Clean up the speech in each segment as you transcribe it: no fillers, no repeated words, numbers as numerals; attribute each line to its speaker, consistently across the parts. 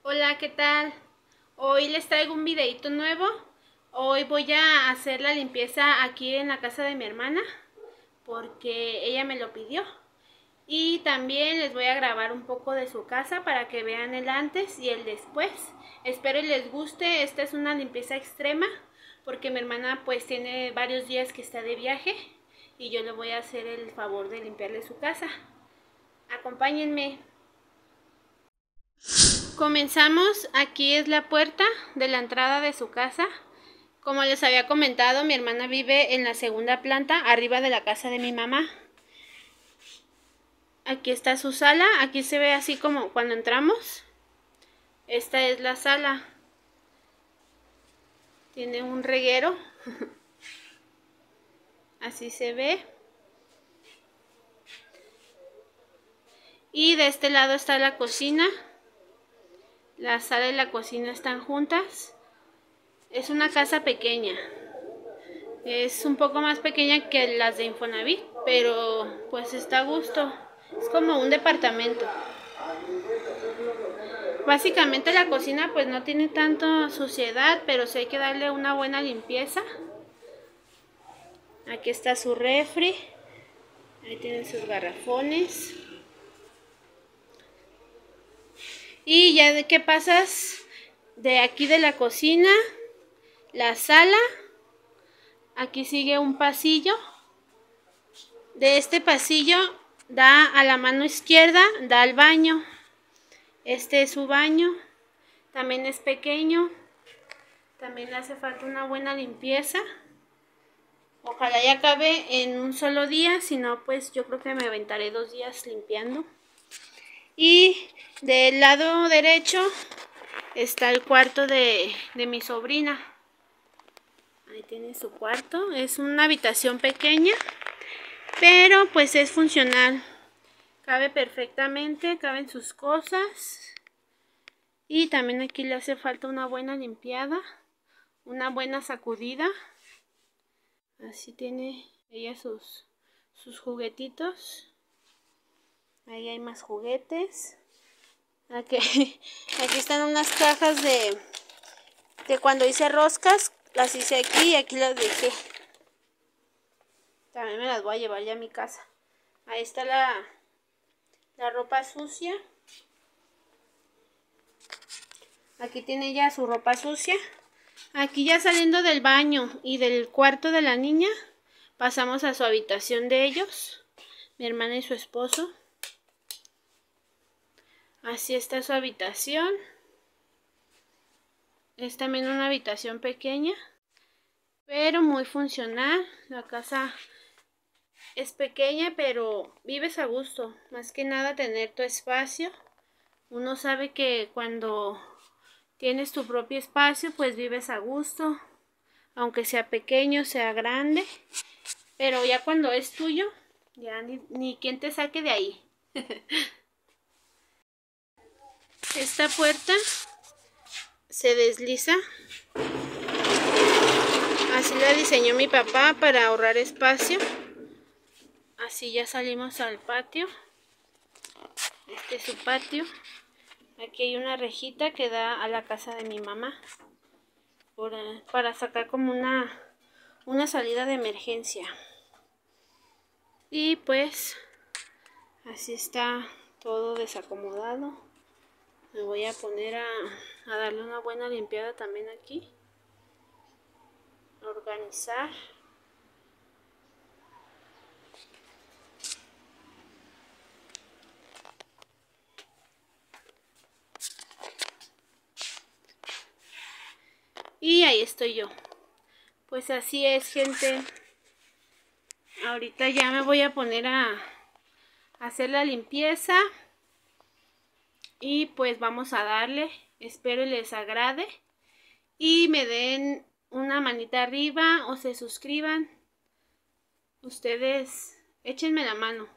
Speaker 1: Hola, ¿qué tal? Hoy les traigo un videito nuevo. Hoy voy a hacer la limpieza aquí en la casa de mi hermana porque ella me lo pidió. Y también les voy a grabar un poco de su casa para que vean el antes y el después. Espero y les guste. Esta es una limpieza extrema porque mi hermana pues tiene varios días que está de viaje y yo le voy a hacer el favor de limpiarle su casa. Acompáñenme. Comenzamos. Aquí es la puerta de la entrada de su casa. Como les había comentado, mi hermana vive en la segunda planta, arriba de la casa de mi mamá. Aquí está su sala. Aquí se ve así como cuando entramos. Esta es la sala. Tiene un reguero. Así se ve. Y de este lado está la cocina. La sala y la cocina están juntas. Es una casa pequeña. Es un poco más pequeña que las de Infonavit, pero pues está a gusto. Es como un departamento. Básicamente la cocina pues no tiene tanto suciedad, pero sí hay que darle una buena limpieza. Aquí está su refri. Ahí tienen sus garrafones. Y ya de que pasas de aquí de la cocina, la sala, aquí sigue un pasillo. De este pasillo da a la mano izquierda, da al baño. Este es su baño. También es pequeño. También le hace falta una buena limpieza. Ojalá ya acabe en un solo día, si no pues yo creo que me aventaré 2 días limpiando. Y del lado derecho está el cuarto de mi sobrina. Ahí tiene su cuarto. Es una habitación pequeña, pero pues es funcional. Cabe perfectamente, caben sus cosas. Y también aquí le hace falta una buena limpiada, una buena sacudida. Así tiene ella sus juguetitos. Ahí hay más juguetes. Aquí están unas cajas de cuando hice roscas. Las hice aquí y aquí las dejé. También me las voy a llevar ya a mi casa. Ahí está la ropa sucia. Aquí tiene ya su ropa sucia. Aquí ya saliendo del baño y del cuarto de la niña, pasamos a su habitación de ellos, mi hermana y su esposo. Así está su habitación. Es también una habitación pequeña, pero muy funcional. La casa es pequeña, pero vives a gusto. Más que nada tener tu espacio. Uno sabe que cuando tienes tu propio espacio, pues vives a gusto. Aunque sea pequeño, sea grande. Pero ya cuando es tuyo, ya ni quien te saque de ahí. Esta puerta se desliza. Así la diseñó mi papá para ahorrar espacio. Así ya salimos al patio. Este es su patio. Aquí hay una rejita que da a la casa de mi mamá. Para sacar como una salida de emergencia. Y pues así está todo desacomodado. Me voy a poner a darle una buena limpiada también aquí. A organizar. Y ahí estoy yo. Pues así es, gente. Ahorita ya me voy a poner a hacer la limpieza. Y pues vamos a darle. Espero les agrade. Y me den una manita arriba o se suscriban. Ustedes échenme la mano.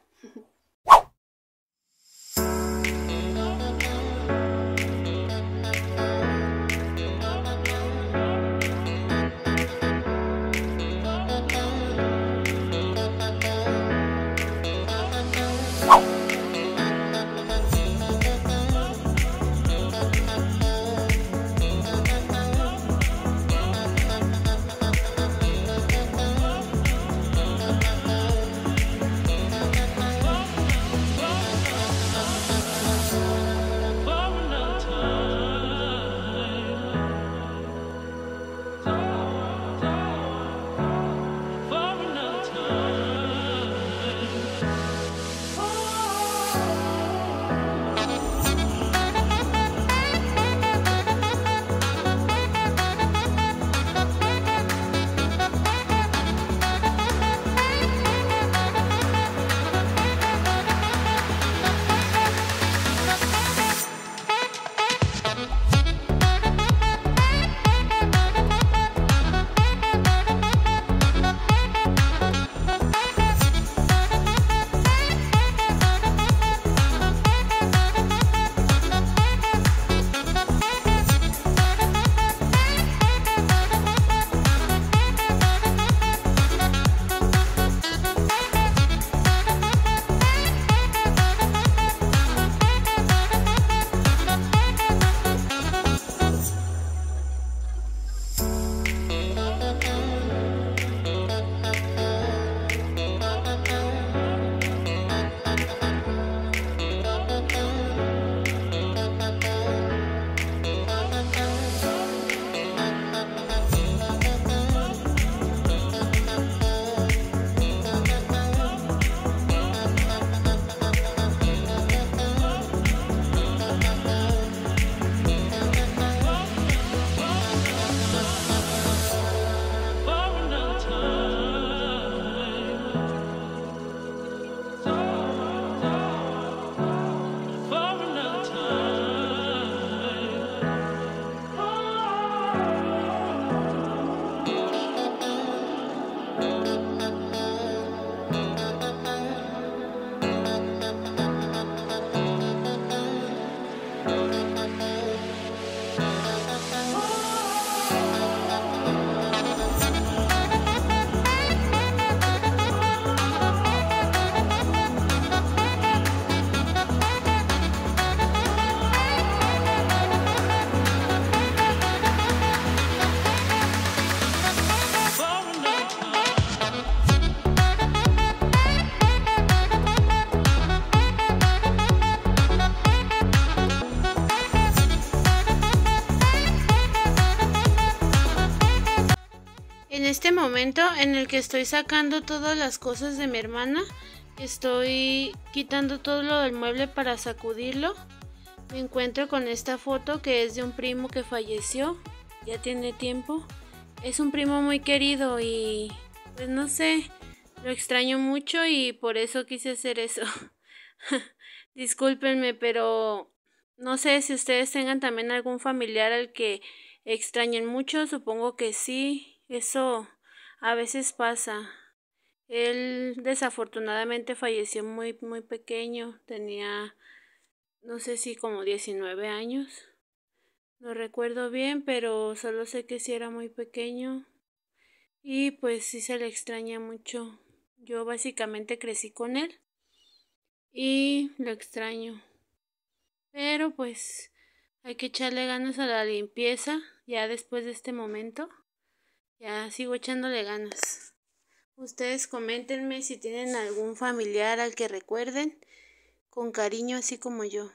Speaker 1: este momento en el que estoy sacando todas las cosas de mi hermana, estoy quitando todo lo del mueble para sacudirlo, me encuentro con esta foto que es de un primo que falleció, ya tiene tiempo. Es un primo muy querido y pues no sé, lo extraño mucho y por eso quise hacer eso. Discúlpenme, pero no sé si ustedes tengan también algún familiar al que extrañen mucho, supongo que sí, eso a veces pasa. Él desafortunadamente falleció muy pequeño, tenía no sé si como 19 años. No recuerdo bien, pero solo sé que sí era muy pequeño y pues sí se le extraña mucho. Yo básicamente crecí con él y lo extraño. Pero pues hay que echarle ganas a la limpieza ya después de este momento. Ya sigo echándole ganas. Ustedes coméntenme si tienen algún familiar al que recuerden con cariño así como yo.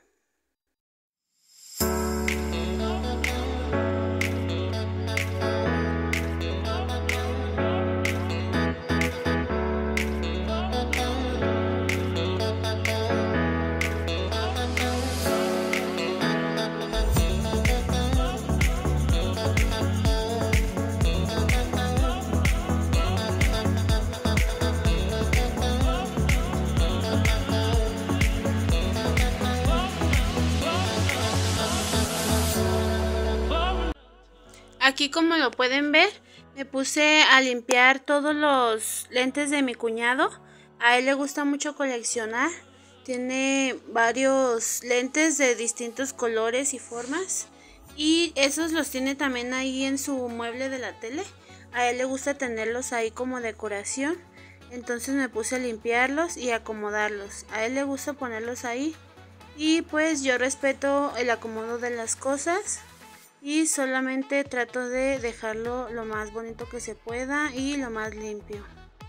Speaker 1: Aquí como lo pueden ver, me puse a limpiar todos los lentes de mi cuñado. A él le gusta mucho coleccionar. Tiene varios lentes de distintos colores y formas. Y esos los tiene también ahí en su mueble de la tele. A él le gusta tenerlos ahí como decoración. Entonces me puse a limpiarlos y acomodarlos. A él le gusta ponerlos ahí. Y pues yo respeto el acomodo de las cosas. Y solamente trato de dejarlo lo más bonito que se pueda y lo más limpio.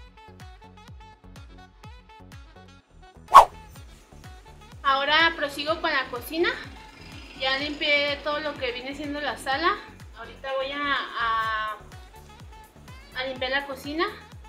Speaker 1: Ahora prosigo con la cocina. Ya limpié todo lo que viene siendo la sala. Ahorita voy a limpiar la cocina.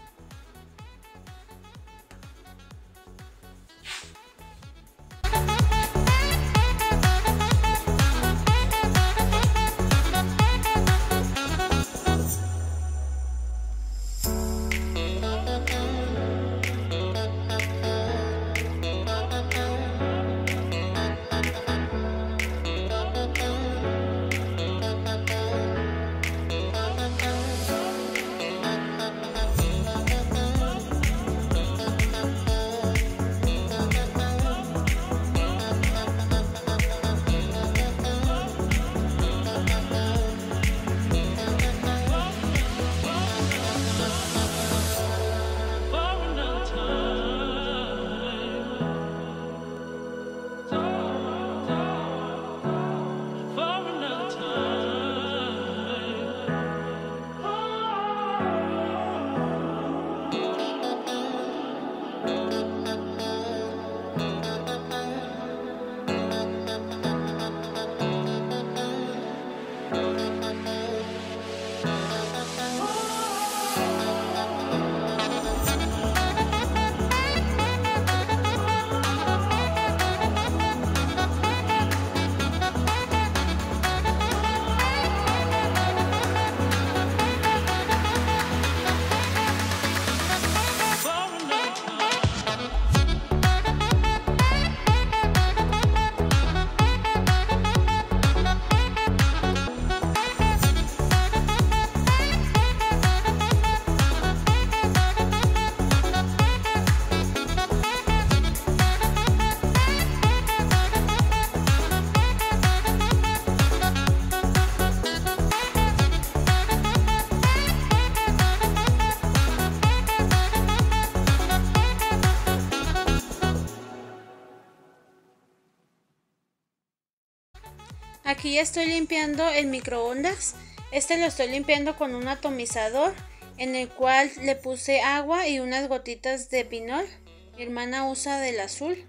Speaker 1: Aquí ya estoy limpiando el microondas. Este lo estoy limpiando con un atomizador en el cual le puse agua y unas gotitas de pinol. Mi hermana usa del azul.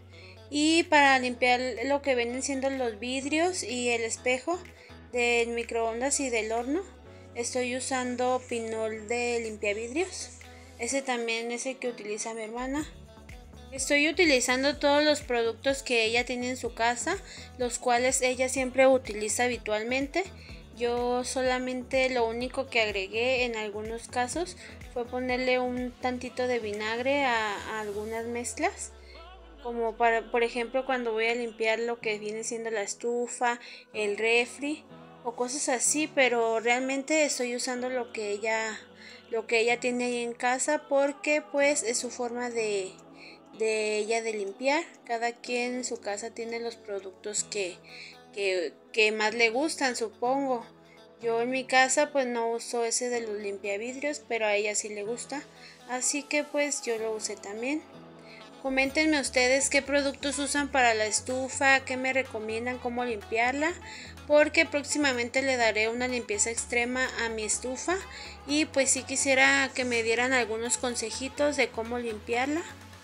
Speaker 1: Y para limpiar lo que vienen siendo los vidrios y el espejo del microondas y del horno, estoy usando Pinol de limpiavidrios. Ese también es el que utiliza mi hermana. Estoy utilizando todos los productos que ella tiene en su casa, los cuales ella siempre utiliza habitualmente. Yo solamente lo único que agregué en algunos casos fue ponerle un tantito de vinagre a algunas mezclas, como por ejemplo cuando voy a limpiar lo que viene siendo la estufa, el refri o cosas así, pero realmente estoy usando lo que ella tiene ahí en casa, porque pues es su forma de ella de limpiar. Cada quien en su casa tiene los productos que más le gustan, supongo. Yo en mi casa pues no uso ese de los limpiavidrios, pero a ella sí le gusta, así que pues yo lo usé también. Coméntenme ustedes qué productos usan para la estufa, qué me recomiendan, cómo limpiarla, porque próximamente le daré una limpieza extrema a mi estufa y pues sí quisiera que me dieran algunos consejitos de cómo limpiarla.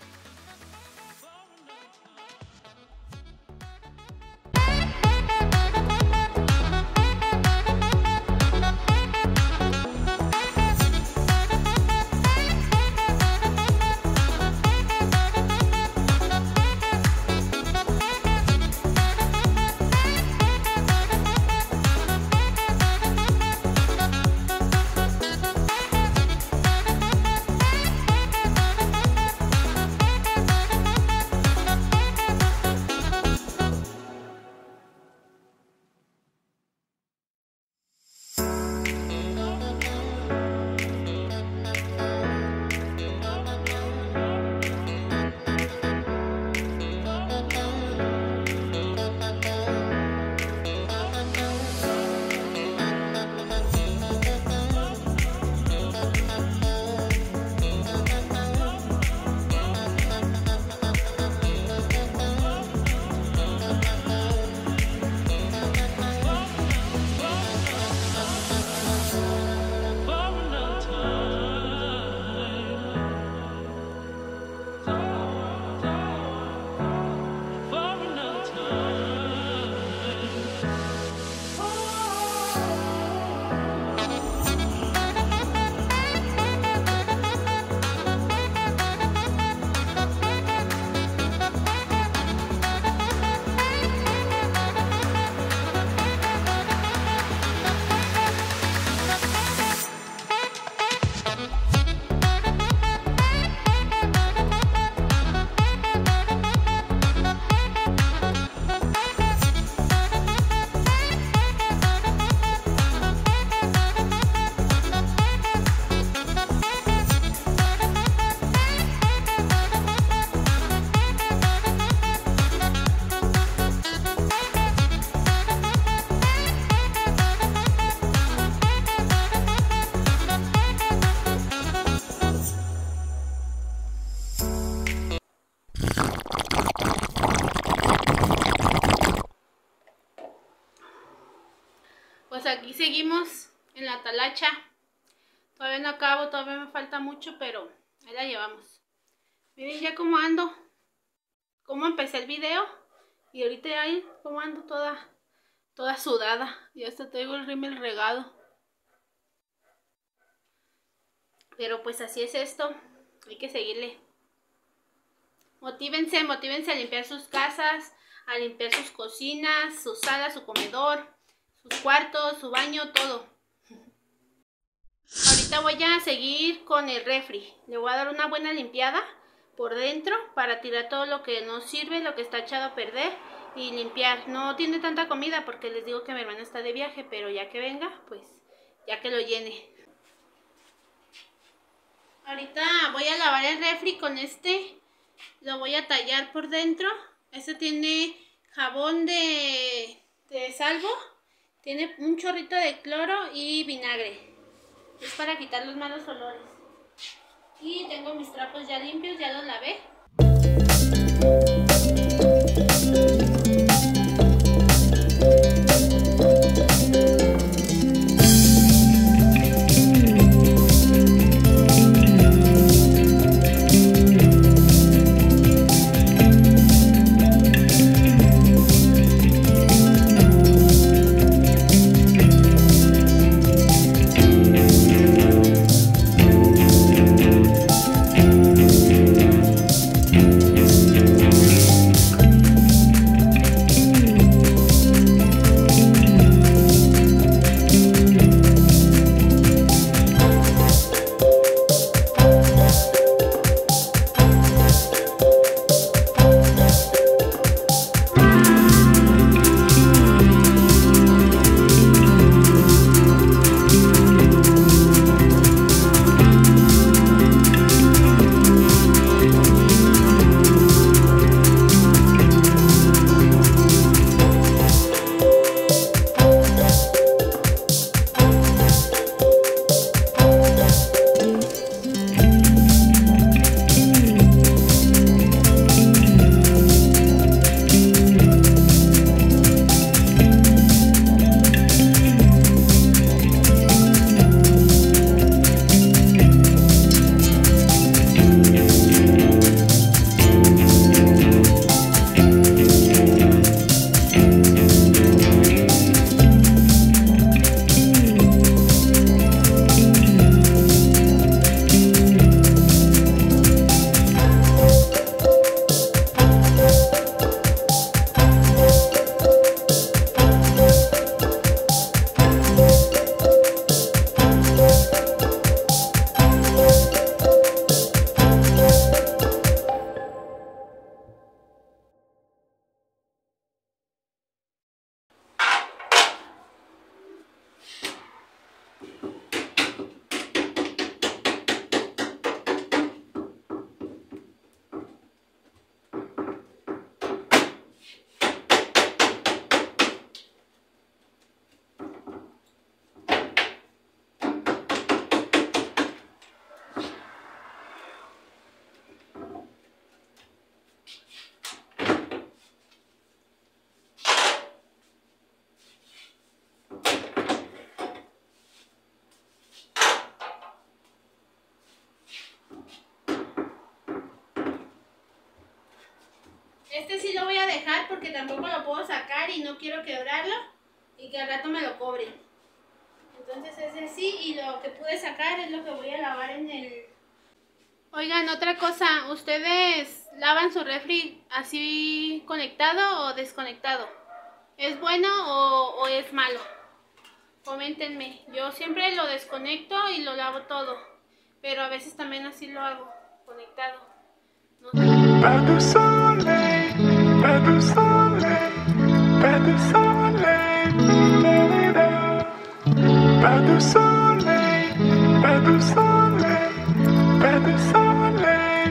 Speaker 1: Pues aquí seguimos en la talacha. Todavía no acabo, todavía me falta mucho, pero ahí la llevamos. Miren ya cómo ando, cómo empecé el video y ahorita ahí cómo ando toda sudada. Y hasta traigo el rímel regado. Pero pues así es esto, hay que seguirle. Motívense a limpiar sus casas, a limpiar sus cocinas, su sala, su comedor, sus cuartos, su baño, todo. Ahorita voy a seguir con el refri. Le voy a dar una buena limpiada por dentro para tirar todo lo que no sirve, lo que está echado a perder y limpiar. No tiene tanta comida porque les digo que mi hermana está de viaje, pero ya que venga, pues ya que lo llene. Ahorita voy a lavar el refri con este. Lo voy a tallar por dentro. Este tiene jabón de salvo. Tiene un chorrito de cloro y vinagre. Es para quitar los malos olores. Y tengo mis trapos ya limpios, ya los lavé. Este sí lo voy a dejar porque tampoco lo puedo sacar y no quiero quebrarlo y que al rato me lo cobren. Entonces ese sí, y lo que pude sacar es lo que voy a lavar en el... Oigan, otra cosa, ¿ustedes lavan su refri así conectado o desconectado? ¿Es bueno o es malo? Coméntenme. Yo siempre lo desconecto y lo lavo todo, pero a veces también así lo hago, conectado. No sé.
Speaker 2: Pas de soleil, pas de soleil, pas de soleil, pas de soleil, pas de soleil, pas de soleil.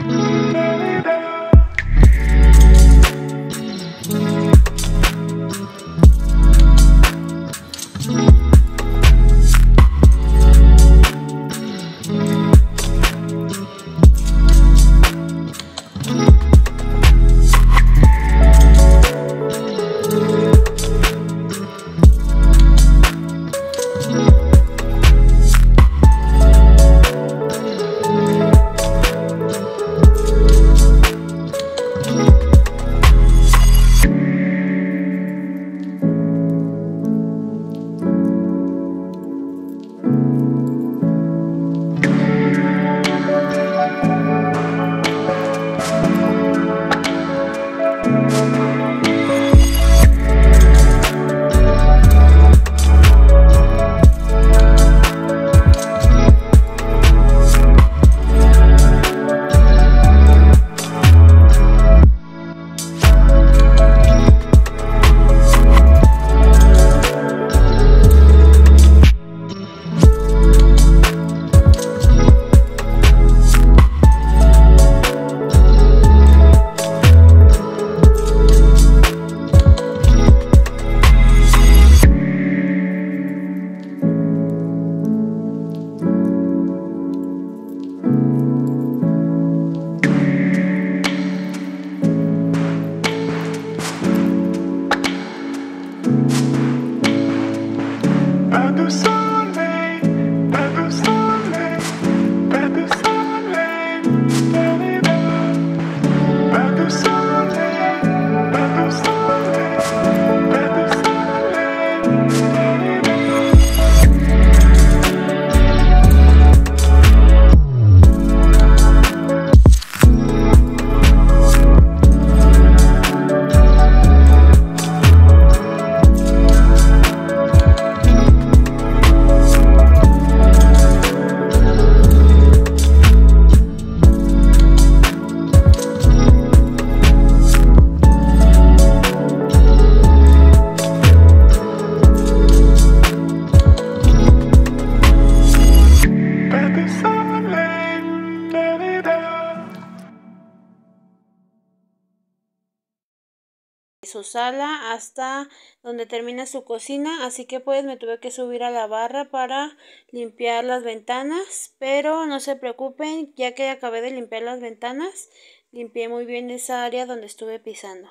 Speaker 1: Su sala hasta donde termina su cocina, así que pues me tuve que subir a la barra para limpiar las ventanas, pero no se preocupen, ya que acabé de limpiar las ventanas, limpié muy bien esa área donde estuve pisando.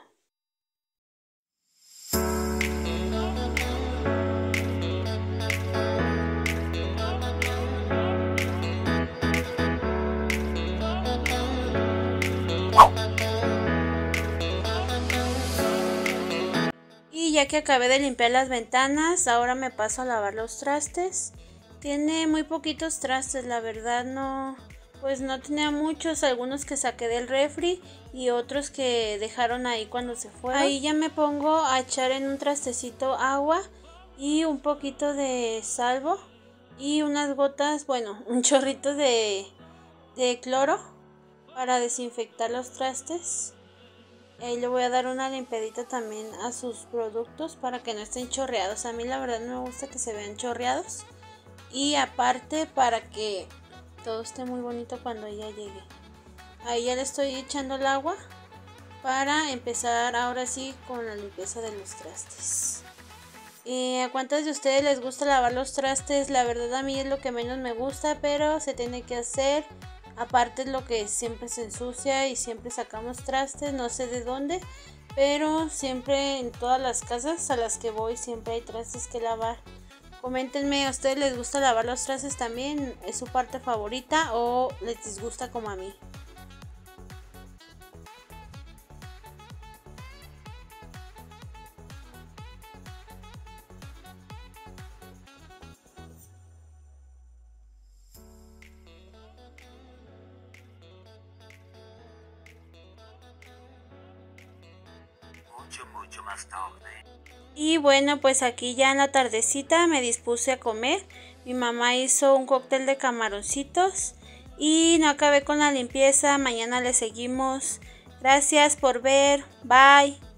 Speaker 1: Y ya que acabé de limpiar las ventanas, ahora me paso a lavar los trastes. Tiene muy poquitos trastes, la verdad pues no tenía muchos, algunos que saqué del refri y otros que dejaron ahí cuando se fueron. Ahí ya me pongo a echar en un trastecito agua y un poquito de salvo y unas gotas, bueno, un chorrito de cloro para desinfectar los trastes. Ahí le voy a dar una limpiadita también a sus productos para que no estén chorreados. A mí la verdad no me gusta que se vean chorreados. Y aparte para que todo esté muy bonito cuando ella llegue. Ahí ya le estoy echando el agua para empezar ahora sí con la limpieza de los trastes. ¿A cuántas de ustedes les gusta lavar los trastes? La verdad a mí es lo que menos me gusta, pero se tiene que hacer. Aparte es lo que siempre se ensucia y siempre sacamos trastes, no sé de dónde, pero siempre en todas las casas a las que voy siempre hay trastes que lavar. Coméntenme, ¿a ustedes les gusta lavar los trastes también? ¿Es su parte favorita o les disgusta como a mí?
Speaker 3: mucho más tarde.
Speaker 1: Y bueno, pues aquí ya en la tardecita me dispuse a comer. Mi mamá hizo un cóctel de camaroncitos y no acabé con la limpieza. Mañana le seguimos. Gracias por ver. Bye.